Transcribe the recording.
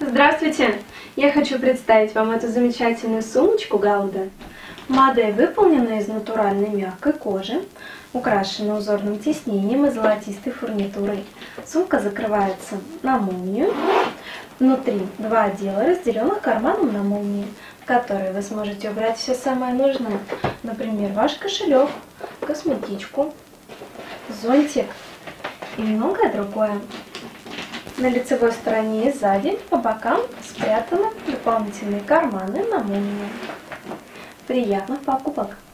Здравствуйте! Я хочу представить вам эту замечательную сумочку Гауда. Модель выполнена из натуральной мягкой кожи, украшена узорным тиснением и золотистой фурнитурой. Сумка закрывается на молнию. Внутри два отдела, разделенных карманом на молнии, в которые вы сможете убрать все самое нужное. Например, ваш кошелек, косметичку, зонтик и многое другое. На лицевой стороне и сзади по бокам спрятаны дополнительные карманы на молнии. Приятных покупок!